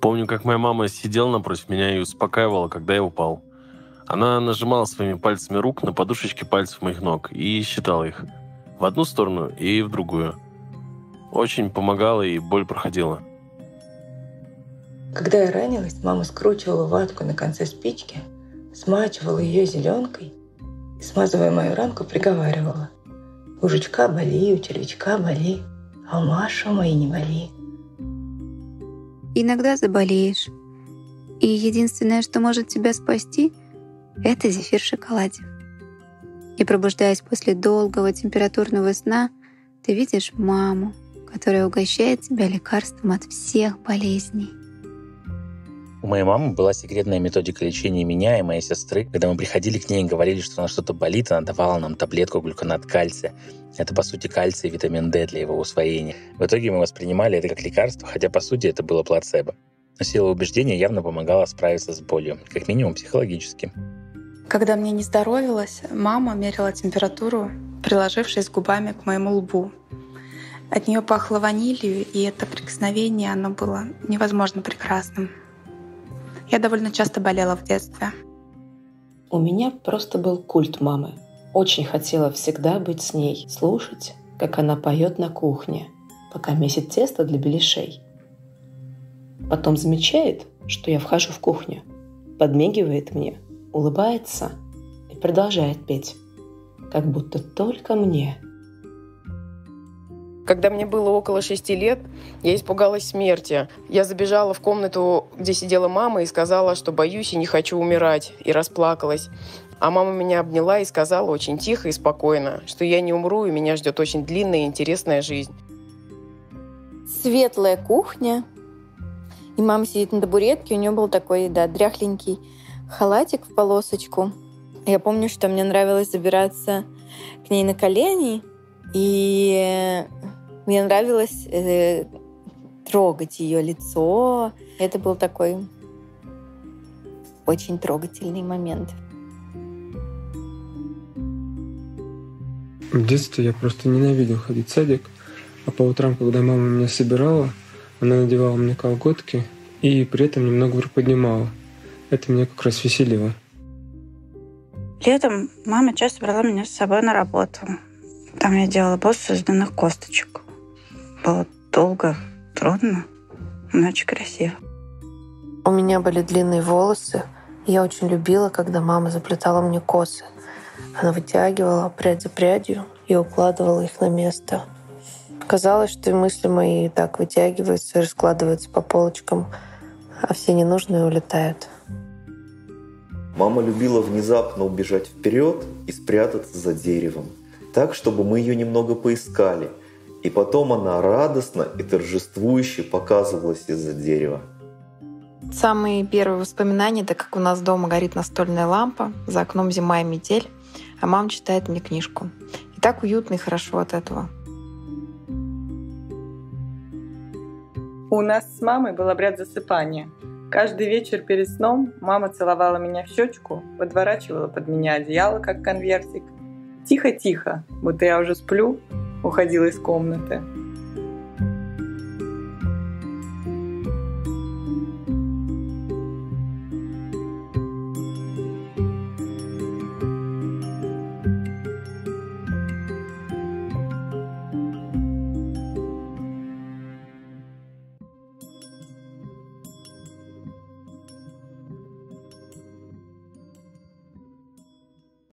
Помню, как моя мама сидела напротив меня и успокаивала, когда я упал. Она нажимала своими пальцами рук на подушечки пальцев моих ног и считала их в одну сторону и в другую. Очень помогала, и боль проходила. Когда я ранилась, мама скручивала ватку на конце спички, смачивала ее зеленкой и, смазывая мою ранку, приговаривала: «У жучка боли, у червячка боли, а у Маши моей не боли». Иногда заболеешь. И единственное, что может тебя спасти, это зефир в шоколаде. И пробуждаясь после долгого температурного сна, ты видишь маму, которая угощает тебя лекарством от всех болезней. У моей мамы была секретная методика лечения меня и моей сестры. Когда мы приходили к ней и говорили, что у нас что-то болит, она давала нам таблетку глюконат кальция. Это, по сути, кальций и витамин D для его усвоения. В итоге мы воспринимали это как лекарство, хотя, по сути, это было плацебо. Но сила убеждения явно помогала справиться с болью, как минимум психологически. Когда мне не здоровилось, мама мерила температуру, приложившись губами к моему лбу. От нее пахло ванилью, и это прикосновение, оно было невозможно прекрасным. Я довольно часто болела в детстве. У меня просто был культ мамы. Очень хотела всегда быть с ней, слушать, как она поет на кухне, пока месит тесто для беляшей. Потом замечает, что я вхожу в кухню, подмигивает мне, улыбается и продолжает петь, как будто только мне. Когда мне было около 6 лет, я испугалась смерти. Я забежала в комнату, где сидела мама, и сказала, что боюсь и не хочу умирать, и расплакалась. А мама меня обняла и сказала очень тихо и спокойно, что я не умру, и меня ждет очень длинная и интересная жизнь. Светлая кухня. И мама сидит на табуретке, у нее был такой, дряхленький халатик в полосочку. Я помню, что мне нравилось забираться к ней на колени, и мне нравилось трогать ее лицо. Это был такой очень трогательный момент. В детстве я просто ненавидел ходить в садик, а по утрам, когда мама меня собирала, она надевала мне колготки и при этом немного приподнимала. Это меня как раз веселило. Летом мама часто брала меня с собой на работу. Там я делала босс из льняных косточек. Было долго, трудно, но очень красиво. У меня были длинные волосы. Я очень любила, когда мама заплетала мне косы. Она вытягивала прядь за прядью и укладывала их на место. Казалось, что и мысли мои так вытягиваются и раскладываются по полочкам, а все ненужные улетают. Мама любила внезапно убежать вперед и спрятаться за деревом, так, чтобы мы ее немного поискали, и потом она радостно и торжествующе показывалась из-за дерева. Самые первые воспоминания — это как у нас дома горит настольная лампа, за окном зима и метель, а мама читает мне книжку. И так уютно и хорошо от этого. У нас с мамой был обряд засыпания. Каждый вечер перед сном мама целовала меня в щечку, подворачивала под меня одеяло, как конвертик. Тихо-тихо, будто я уже сплю, уходила из комнаты.